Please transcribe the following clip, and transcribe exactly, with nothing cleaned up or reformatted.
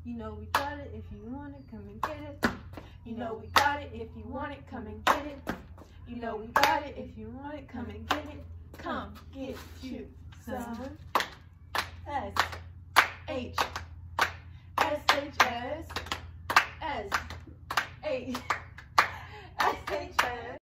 You know we got it. If you want it, come and get it. You know we got it. If you want it, come and get it. You know we got it. If you want it, come and get it. Come get you some S H